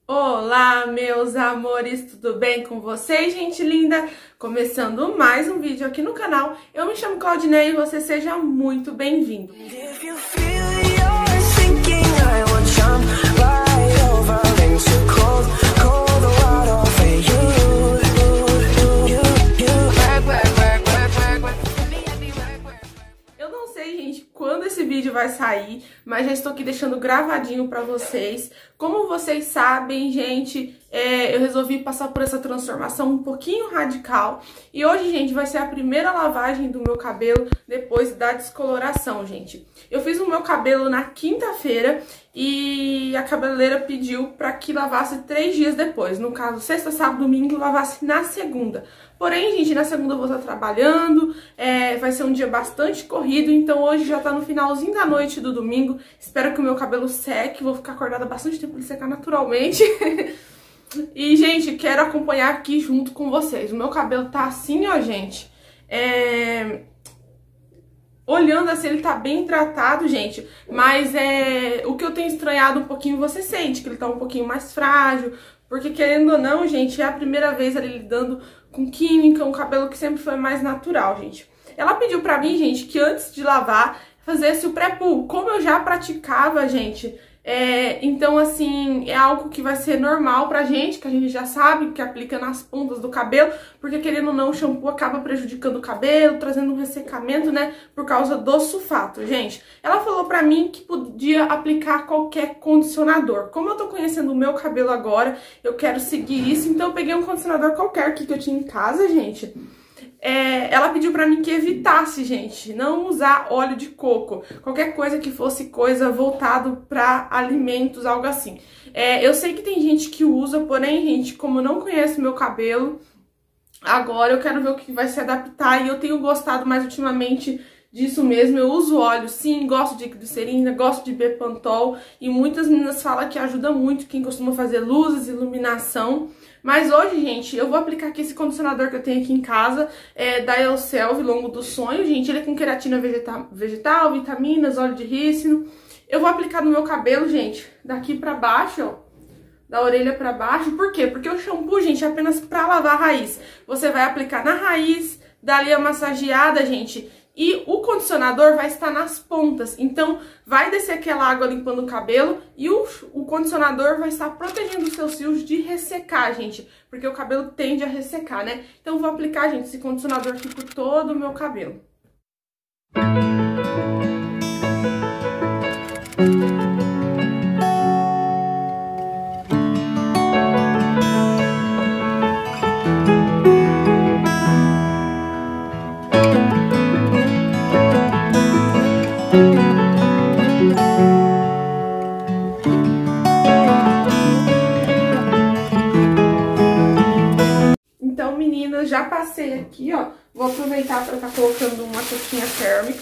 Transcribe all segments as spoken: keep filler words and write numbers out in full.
Olá, meus amores, tudo bem com vocês, gente linda? Começando mais um vídeo aqui no canal. Eu me chamo Claudinei e você seja muito bem-vindo. Eu não sei, gente, quando esse vídeo vai sair, mas já estou aqui deixando gravadinho pra vocês. Como vocês sabem, gente, é, eu resolvi passar por essa transformação um pouquinho radical. E hoje, gente, vai ser a primeira lavagem do meu cabelo depois da descoloração, gente. Eu fiz o meu cabelo na quinta-feira e a cabeleireira pediu pra que lavasse três dias depois. No caso, sexta, sábado, domingo, lavasse na segunda. Porém, gente, na segunda eu vou estar trabalhando, é, vai ser um dia bastante corrido, então hoje já tá no finalzinho da noite do domingo. Espero que o meu cabelo seque, vou ficar acordada bastante tempo pra ele secar naturalmente. E, gente, quero acompanhar aqui junto com vocês. O meu cabelo tá assim, ó, gente. É... Olhando assim, ele tá bem tratado, gente. Mas é... o que eu tenho estranhado um pouquinho, você sente que ele tá um pouquinho mais frágil. Porque, querendo ou não, gente, é a primeira vez ali lidando com química, um cabelo que sempre foi mais natural, gente. Ela pediu pra mim, gente, que antes de lavar, fizesse o pré-poo. Como eu já praticava, gente... É, então, assim, é algo que vai ser normal pra gente, que a gente já sabe, que aplica nas pontas do cabelo, porque querendo ou não, o shampoo acaba prejudicando o cabelo, trazendo um ressecamento, né, por causa do sulfato, gente. Ela falou pra mim que podia aplicar qualquer condicionador. Como eu tô conhecendo o meu cabelo agora, eu quero seguir isso, então eu peguei um condicionador qualquer aqui que eu tinha em casa, gente. É, ela pediu pra mim que evitasse, gente, não usar óleo de coco, qualquer coisa que fosse coisa voltado pra alimentos, algo assim. É, eu sei que tem gente que usa, porém, gente, como eu não conheço meu cabelo, agora eu quero ver o que vai se adaptar e eu tenho gostado mais ultimamente disso mesmo. Eu uso óleo, sim, gosto de glicerina, gosto de Bepantol e muitas meninas falam que ajuda muito quem costuma fazer luzes, iluminação. Mas hoje, gente, eu vou aplicar aqui esse condicionador que eu tenho aqui em casa, é, da Elselv, Longo do Sonho, gente. Ele é com queratina vegetal, vegetal, vitaminas, óleo de rícino. Eu vou aplicar no meu cabelo, gente, daqui pra baixo, ó, da orelha pra baixo. Por quê? Porque o shampoo, gente, é apenas pra lavar a raiz. Você vai aplicar na raiz, dali a massageada, gente, e o condicionador vai estar nas pontas, então vai descer aquela água limpando o cabelo e o, o condicionador vai estar protegendo os seus fios de ressecar, gente, porque o cabelo tende a ressecar, né? Então eu vou aplicar, gente, esse condicionador aqui por todo o meu cabelo. Então, meninas, já passei aqui, ó. Vou aproveitar para estar colocando uma touquinha térmica.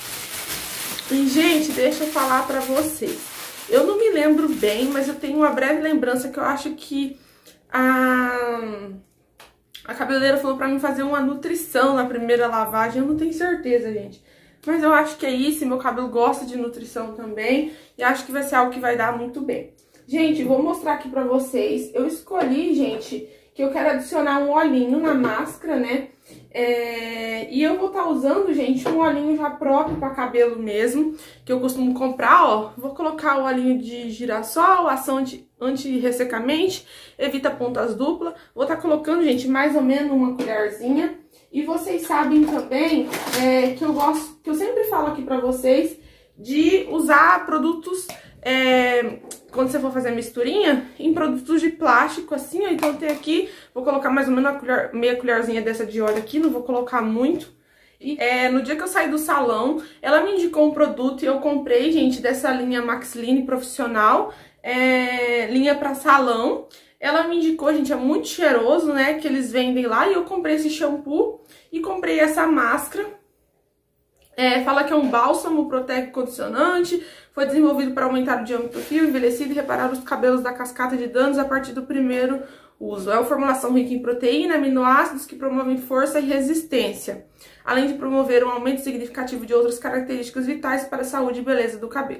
E, gente, deixa eu falar pra vocês. Eu não me lembro bem, mas eu tenho uma breve lembrança que eu acho que a, a cabeleireira falou pra mim fazer uma nutrição na primeira lavagem. Eu não tenho certeza, gente. Mas eu acho que é isso, meu cabelo gosta de nutrição também. E acho que vai ser algo que vai dar muito bem. Gente, vou mostrar aqui pra vocês. Eu escolhi, gente, que eu quero adicionar um olhinho na máscara, né? É... E eu vou estar tá usando, gente, um olhinho já próprio para cabelo mesmo, que eu costumo comprar, ó. Vou colocar o olhinho de girassol, ação anti-ressecamente, evita pontas duplas. Vou estar tá colocando, gente, mais ou menos uma colherzinha. E vocês sabem também é, que eu gosto, que eu sempre falo aqui pra vocês, de usar produtos... É, quando você for fazer a misturinha, em produtos de plástico, assim, ó. Então tem aqui, vou colocar mais ou menos uma colher, meia colherzinha dessa de óleo aqui, não vou colocar muito. E é, no dia que eu saí do salão, ela me indicou um produto e eu comprei, gente, dessa linha Maxline Profissional, é, linha pra salão. Ela me indicou, gente, é muito cheiroso, né, que eles vendem lá, e eu comprei esse shampoo e comprei essa máscara. É, fala que é um bálsamo, protege condicionante, foi desenvolvido para aumentar o diâmetro do fio, envelhecido e reparar os cabelos da cascata de danos a partir do primeiro uso. É uma formulação rica em proteína, aminoácidos que promovem força e resistência, além de promover um aumento significativo de outras características vitais para a saúde e beleza do cabelo.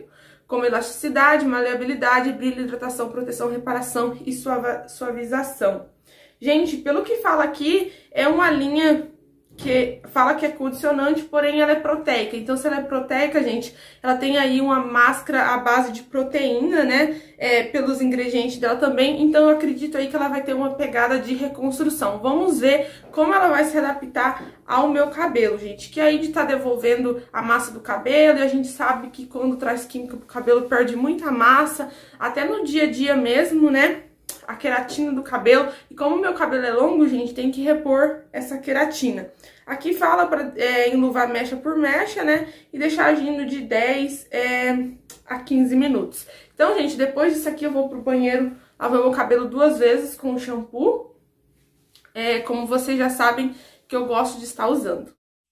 como elasticidade, maleabilidade, brilho, hidratação, proteção, reparação e suavização. Gente, pelo que fala aqui, é uma linha que fala que é condicionante, porém ela é proteica. Então, se ela é proteica, gente, ela tem aí uma máscara à base de proteína, né? É, pelos ingredientes dela também. Então, eu acredito aí que ela vai ter uma pegada de reconstrução. Vamos ver como ela vai se adaptar ao meu cabelo, gente. Que aí de tá devolvendo a massa do cabelo, e a gente sabe que quando traz química pro cabelo, perde muita massa, até no dia a dia mesmo, né? A queratina do cabelo. E como o meu cabelo é longo, gente, tem que repor essa queratina. Aqui fala para é, enluvar mecha por mecha, né? E deixar agindo de dez é, a quinze minutos. Então, gente, depois disso aqui eu vou pro banheiro lavar meu cabelo duas vezes com o shampoo. É, como vocês já sabem que eu gosto de estar usando.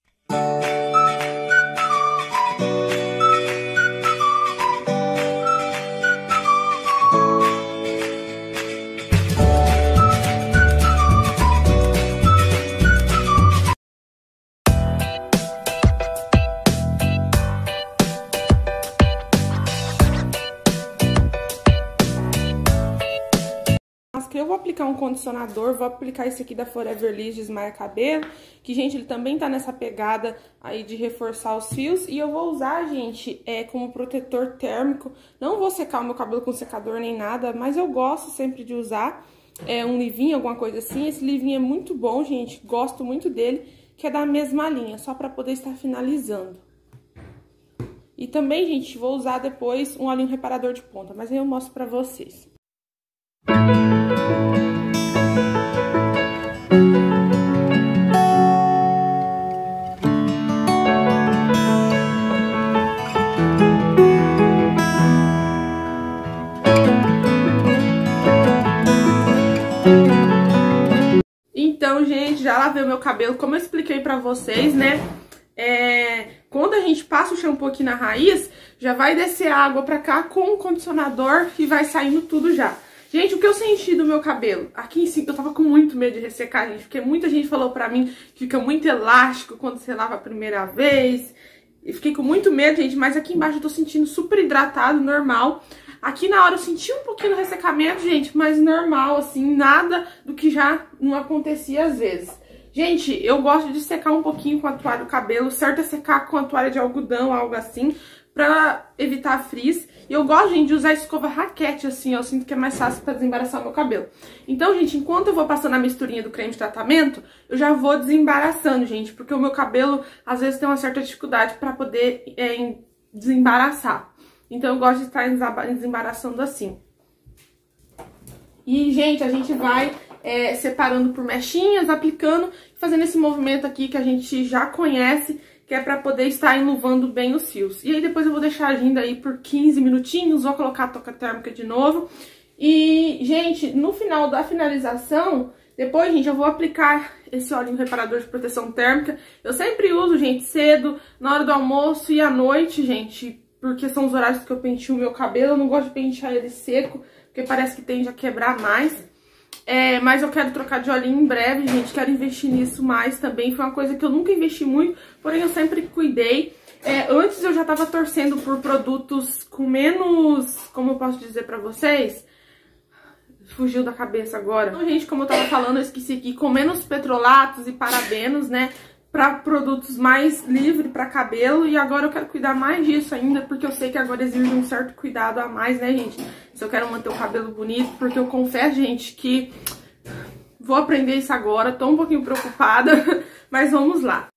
Eu vou aplicar um condicionador, vou aplicar esse aqui da Forever Liss Desmaia Cabelo, que, gente, ele também tá nessa pegada aí de reforçar os fios. E eu vou usar, gente, é, como protetor térmico. Não vou secar o meu cabelo com secador nem nada, mas eu gosto sempre de usar é, um livinho, alguma coisa assim. Esse livinho é muito bom, gente, gosto muito dele, que é da mesma linha, só pra poder estar finalizando. E também, gente, vou usar depois um olhinho reparador de ponta, mas aí eu mostro pra vocês. Então, gente, já lavei o meu cabelo, como eu expliquei pra vocês, né? É, quando a gente passa o shampoo aqui na raiz, já vai descer a água pra cá com o condicionador e vai saindo tudo já. Gente, o que eu senti do meu cabelo? Aqui em cima, eu tava com muito medo de ressecar, gente, porque muita gente falou pra mim que fica muito elástico quando você lava a primeira vez. E fiquei com muito medo, gente, mas aqui embaixo eu tô sentindo super hidratado, normal. Aqui na hora eu senti um pouquinho do ressecamento, gente, mas normal, assim, nada do que já não acontecia às vezes. Gente, eu gosto de secar um pouquinho com a toalha do cabelo, certo é secar com a toalha de algodão, algo assim, pra evitar frizz. E eu gosto, gente, de usar escova raquete, assim, eu sinto que é mais fácil pra desembaraçar o meu cabelo. Então, gente, enquanto eu vou passando a misturinha do creme de tratamento, eu já vou desembaraçando, gente, porque o meu cabelo, às vezes, tem uma certa dificuldade pra poder é, desembaraçar. Então, eu gosto de estar desembaraçando assim. E, gente, a gente vai é, separando por mechinhas, aplicando, fazendo esse movimento aqui que a gente já conhece, que é pra poder estar enluvando bem os fios. E aí depois eu vou deixar agindo aí por quinze minutinhos, vou colocar a toca térmica de novo. E, gente, no final da finalização, depois, gente, eu vou aplicar esse olhinho reparador de proteção térmica. Eu sempre uso, gente, cedo, na hora do almoço e à noite, gente, porque são os horários que eu penteo o meu cabelo. Eu não gosto de pentear ele seco, porque parece que tende a quebrar mais. É, mas eu quero trocar de olhinho em breve, gente, quero investir nisso mais também. Foi uma coisa que eu nunca investi muito, porém eu sempre cuidei. É, antes eu já tava torcendo por produtos com menos, como eu posso dizer pra vocês? Fugiu da cabeça agora. Então, gente, como eu tava falando, eu esqueci aqui, com menos petrolatos e parabenos, né? Pra produtos mais livres pra cabelo. E agora eu quero cuidar mais disso ainda, porque eu sei que agora exige um certo cuidado a mais, né, gente? Se eu quero manter o cabelo bonito, porque eu confesso, gente, que vou aprender isso agora. Tô um pouquinho preocupada, mas vamos lá.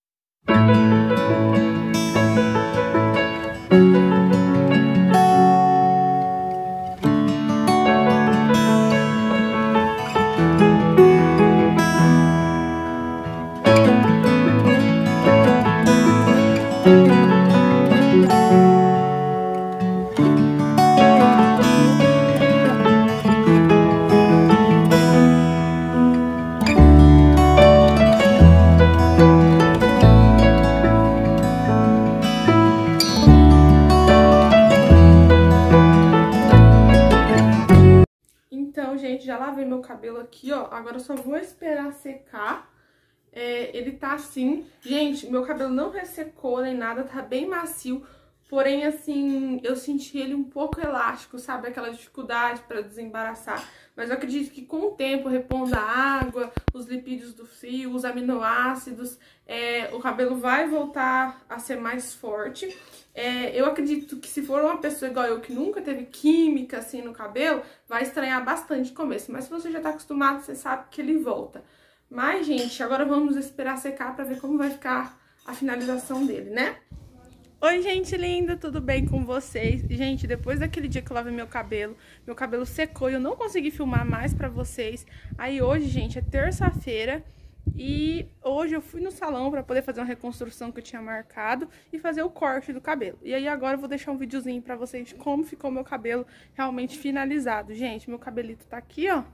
Já lavei meu cabelo aqui, ó. Agora eu só vou esperar secar. É, ele tá assim. Gente, meu cabelo não ressecou nem nada, tá bem macio. Porém, assim, eu senti ele um pouco elástico, sabe? Aquela dificuldade para desembaraçar. Mas eu acredito que com o tempo, repondo a água, os lipídios do fio, os aminoácidos, é, o cabelo vai voltar a ser mais forte. É, eu acredito que se for uma pessoa igual eu, que nunca teve química assim no cabelo, vai estranhar bastante no começo. Mas se você já tá acostumado, você sabe que ele volta. Mas, gente, agora vamos esperar secar pra ver como vai ficar a finalização dele, né? Oi, gente linda, tudo bem com vocês? Gente, depois daquele dia que eu lavei meu cabelo, meu cabelo secou e eu não consegui filmar mais pra vocês. Aí hoje, gente, é terça-feira e hoje eu fui no salão pra poder fazer uma reconstrução que eu tinha marcado e fazer o corte do cabelo. E aí agora eu vou deixar um videozinho pra vocês de como ficou meu cabelo realmente finalizado. Gente, meu cabelito tá aqui, ó.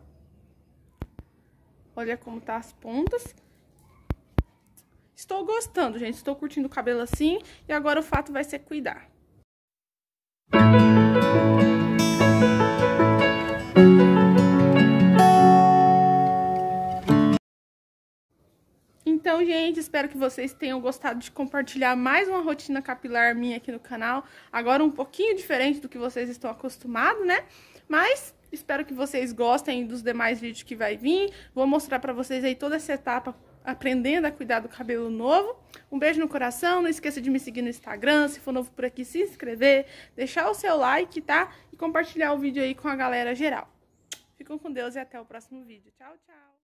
Olha como tá as pontas. Estou gostando, gente. Estou curtindo o cabelo assim. E agora o fato vai ser cuidar. Então, gente, espero que vocês tenham gostado de compartilhar mais uma rotina capilar minha aqui no canal. Agora um pouquinho diferente do que vocês estão acostumados, né? Mas espero que vocês gostem dos demais vídeos que vai vir. Vou mostrar pra vocês aí toda essa etapa aprendendo a cuidar do cabelo novo. Um beijo no coração, não esqueça de me seguir no Instagram, se for novo por aqui, se inscrever, deixar o seu like, tá? E compartilhar o vídeo aí com a galera geral. Ficam com Deus e até o próximo vídeo. Tchau, tchau!